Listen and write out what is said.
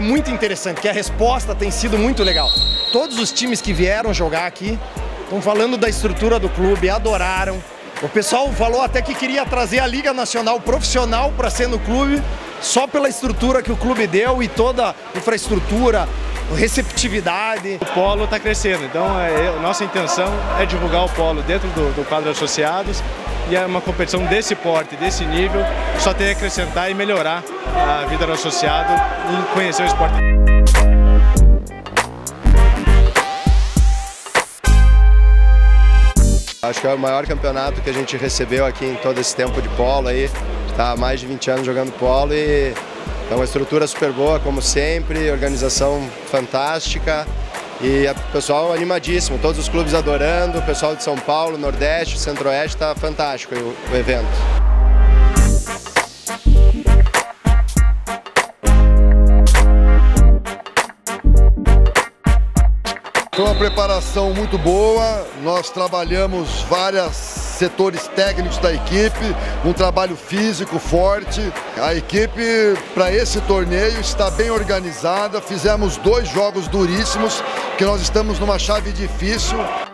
muito interessante, que a resposta tem sido muito legal. Todos os times que vieram jogar aqui estão falando da estrutura do clube, adoraram. O pessoal falou até que queria trazer a Liga Nacional profissional para ser no clube, só pela estrutura que o clube deu e toda a infraestrutura, receptividade. O polo está crescendo, então nossa intenção é divulgar o polo dentro do quadro de associados, e é uma competição desse porte, desse nível, só tem a acrescentar e melhorar a vida do associado e conhecer o esporte. Acho que é o maior campeonato que a gente recebeu aqui em todo esse tempo de polo aí. Está há mais de 20 anos jogando polo e é uma estrutura super boa, como sempre, organização fantástica e o pessoal animadíssimo, todos os clubes adorando, o pessoal de São Paulo, Nordeste, Centro-Oeste, está fantástico o evento. Foi uma preparação muito boa, nós trabalhamos vários setores técnicos da equipe, um trabalho físico forte. A equipe para esse torneio está bem organizada, fizemos 2 jogos duríssimos, que nós estamos numa chave difícil.